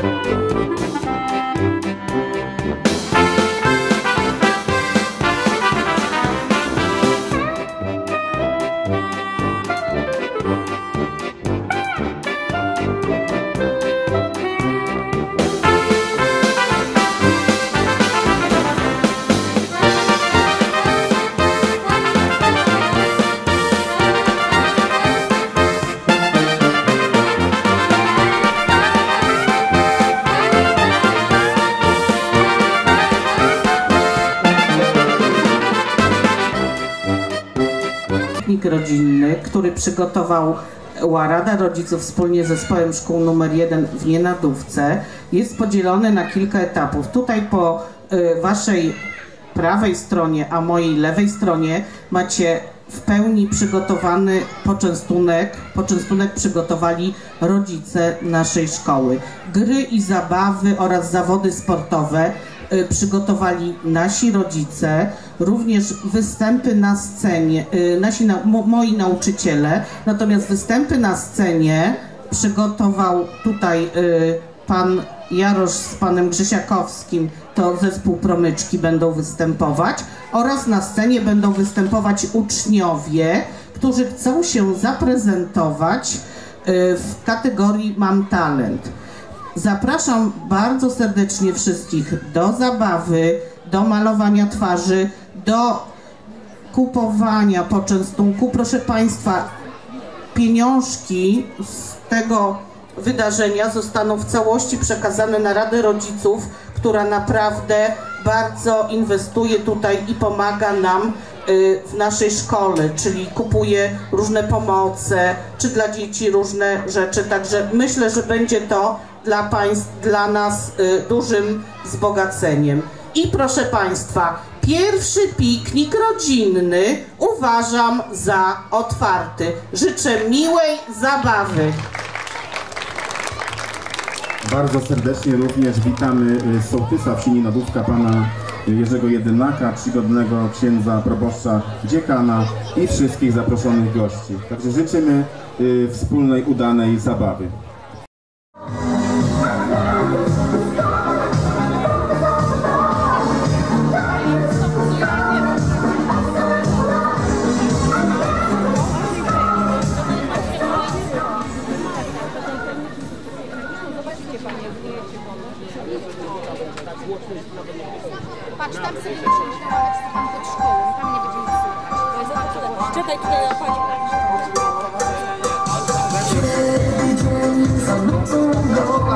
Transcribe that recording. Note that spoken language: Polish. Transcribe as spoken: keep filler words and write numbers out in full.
Rodzinny, który przygotowała Rada Rodziców wspólnie z Zespołem Szkół numer jeden w Nienadówce, jest podzielony na kilka etapów. Tutaj po y, waszej prawej stronie, a mojej lewej stronie macie w pełni przygotowany poczęstunek. Poczęstunek przygotowali rodzice naszej szkoły. Gry i zabawy oraz zawody sportowe y, przygotowali nasi rodzice. Również występy na scenie, y, nasi na, mo, moi nauczyciele, natomiast występy na scenie przygotował tutaj y, pan Jarosz z panem Grzesiakowskim, to zespół Promyczki będą występować, oraz na scenie będą występować uczniowie, którzy chcą się zaprezentować y, w kategorii Mam Talent. Zapraszam bardzo serdecznie wszystkich do zabawy, do malowania twarzy, do kupowania poczęstunku. Proszę Państwa, pieniążki z tego wydarzenia zostaną w całości przekazane na Radę Rodziców, która naprawdę bardzo inwestuje tutaj i pomaga nam w naszej szkole, czyli kupuje różne pomoce, czy dla dzieci różne rzeczy. Także myślę, że będzie to dla państw, dla nas dużym wzbogaceniem. I proszę Państwa, pierwszy piknik rodzinny uważam za otwarty. Życzę miłej zabawy. Bardzo serdecznie również witamy sołtysa wsi Nienadówka, pana Jerzego Jedynaka, czcigodnego księdza proboszcza dziekana i wszystkich zaproszonych gości. Także życzymy y, wspólnej, udanej zabawy. Patrz, tam sobie musimy dawać tam pod szkołą, tam nie będziemy słychać. To jest bardzo dobrze. Czekaj, tutaj na pani.